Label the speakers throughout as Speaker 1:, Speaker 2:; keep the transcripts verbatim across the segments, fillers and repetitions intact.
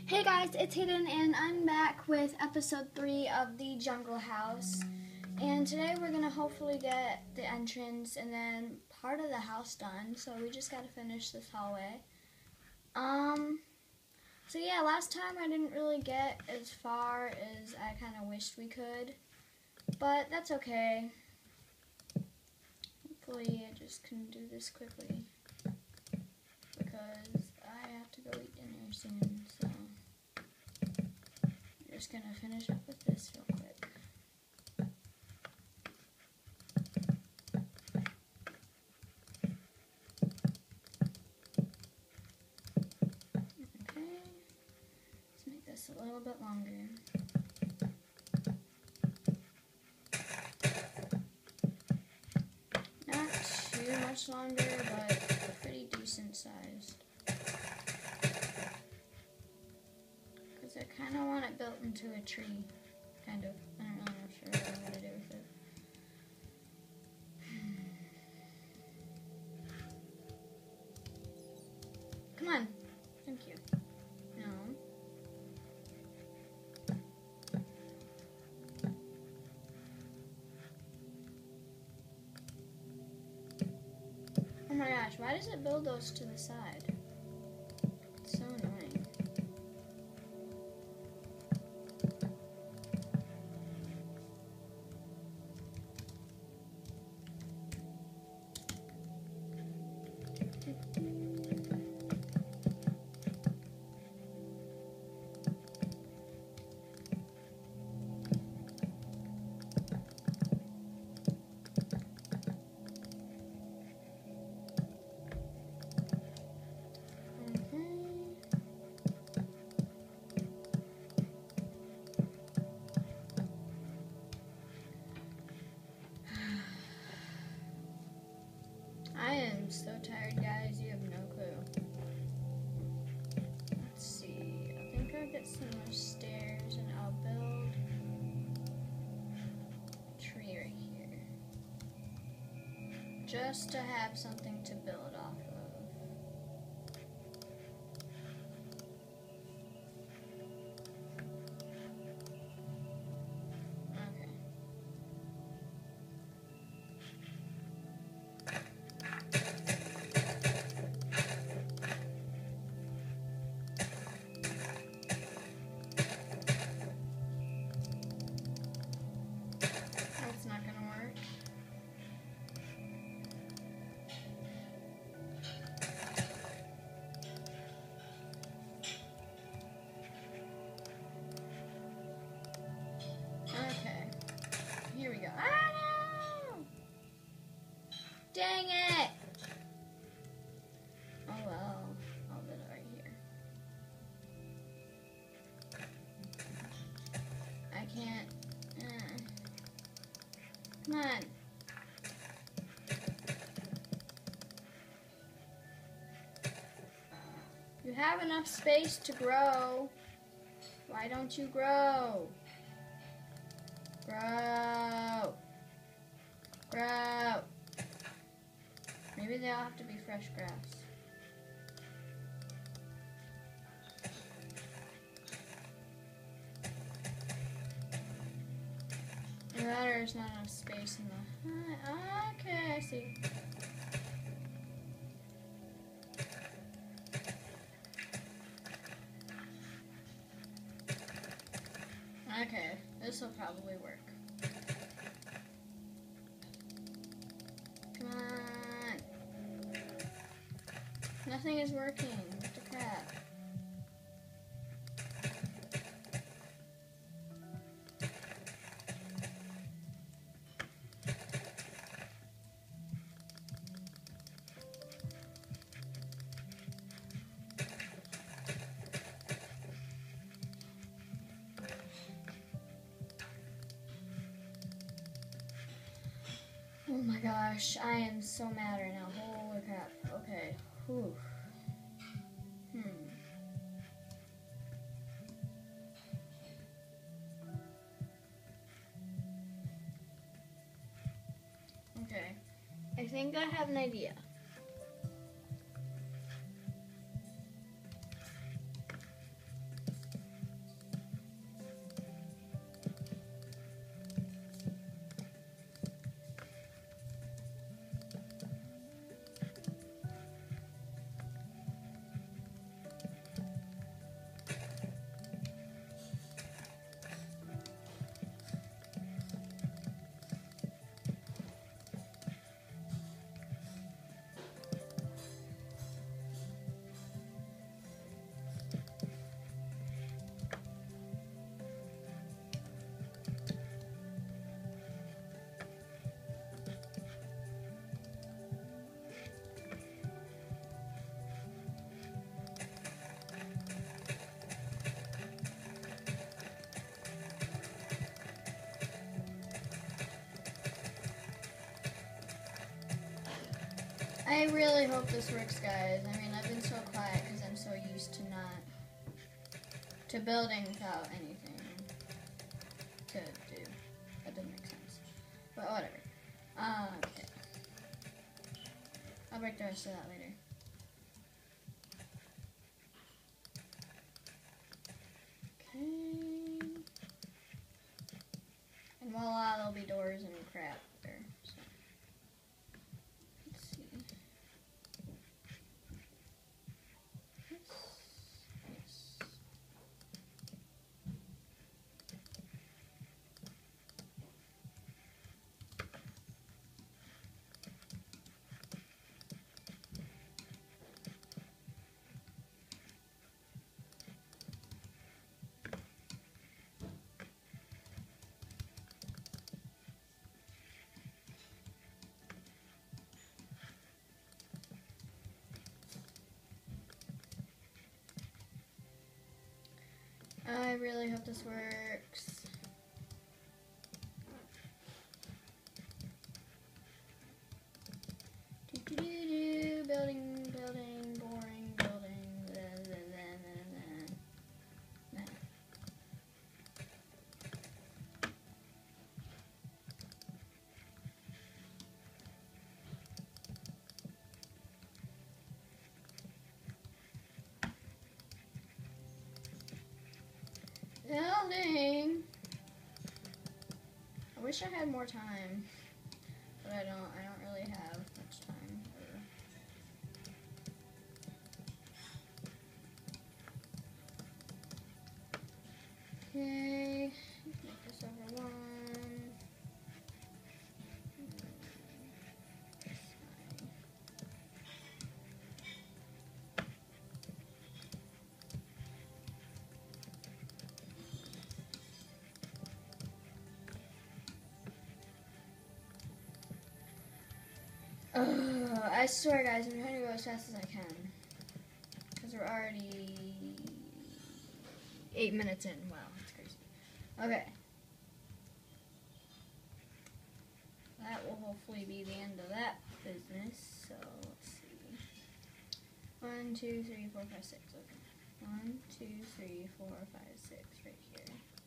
Speaker 1: Hey guys, it's Hayden and I'm back with episode three of the Jungle House. And today we're going to hopefully get the entrance and then part of the house done. So we just got to finish this hallway. Um, so yeah, last time I didn't really get as far as I kind of wished we could. But that's okay. Hopefully I just can do this quickly. Because I have to go eat dinner soon, so I'm just gonna finish up with this real quick. Okay, let's make this a little bit longer. Not too much longer, but pretty decent sized. I kind of want it built into a tree, kind of. I don't really know sure what I'm going to do with it. Come on. Thank you. No. Oh my gosh, why does it build those to the side? It's so annoying. I am so tired, guys. You have no clue. Let's see. I think I'll get some more stairs and I'll build a tree right here. Just to have something to build off of. Here we go. Ah, no! Dang it! Oh well, I'll build it right here. I can't. Uh, come on. You have enough space to grow. Why don't you grow? Grow. Grow. Maybe they all have to be fresh grass. The ladder is not enough space in the... Uh, okay, I see. Okay, this will probably work. Come on. Nothing is working. What the crap? Oh my gosh, I am so mad right now. Holy crap. Okay. Whew. Hmm. Okay. I think I have an idea. I really hope this works, guys. I mean, I've been so quiet because I'm so used to not, to building without anything to do. That doesn't make sense. But whatever. Uh, okay. I'll break the rest of that later. Okay. And voila, there'll be doors and crap there. So. Let's see. Yes. Yes. I really hope this works. Do, do, do, do. Building, building, boring, building. Blah, blah, blah, blah, blah. Building. I wish I had more time, but I don't. I don't really have much time. Okay, make this over one. Ugh, I swear, guys, I'm trying to go as fast as I can. Because we're already eight minutes in. Wow, that's crazy. Okay. That will hopefully be the end of that business. So, let's see. One, two, three, four, five, six. Okay. One, two, three, four, five, six. Right here.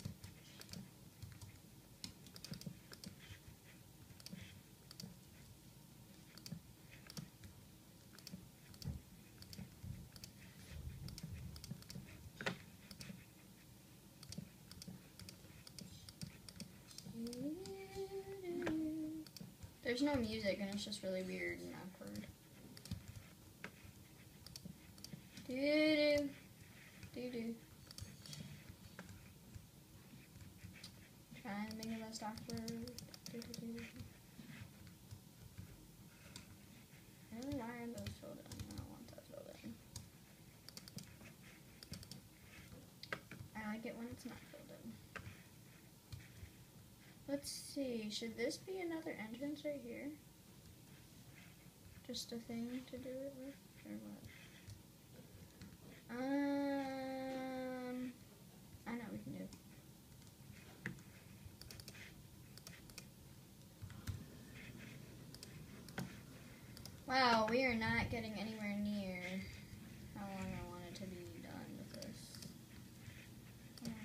Speaker 1: There's no music and it's just really weird and awkward. Do do do do. Trying to make it less awkward. Do, do, do. Really, why are those filled in? I don't want that filled in. I like it when it's not filled in. Let's see, should this be another entrance right here? Just a thing to do it with, or what? Um, I know what we can do. Wow, we are not getting anywhere near how long I wanted to be done with this. We're not.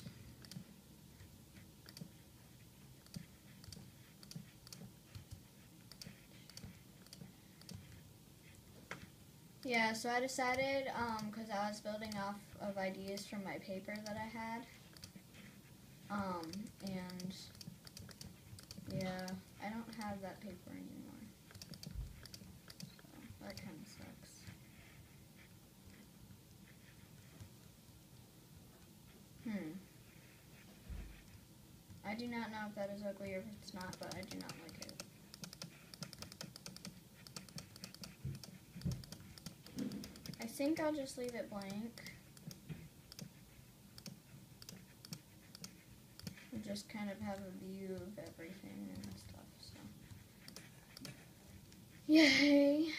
Speaker 1: Yeah, so I decided, um, because I was building off of ideas from my paper that I had, um, and, yeah, I don't have that paper anymore, so that kind of sucks. Hmm. I do not know if that is ugly or if it's not, but I do not like it. I think I'll just leave it blank. And just kind of have a view of everything and stuff, so. Yay!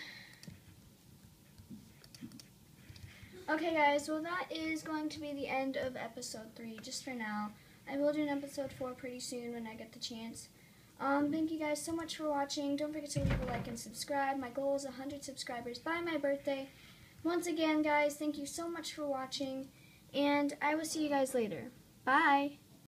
Speaker 1: Okay guys, well that is going to be the end of episode three, just for now. I will do an episode four pretty soon when I get the chance. Um, thank you guys so much for watching. Don't forget to leave a like and subscribe. My goal is one hundred subscribers by my birthday. Once again, guys, thank you so much for watching, and I will see you guys later. Bye!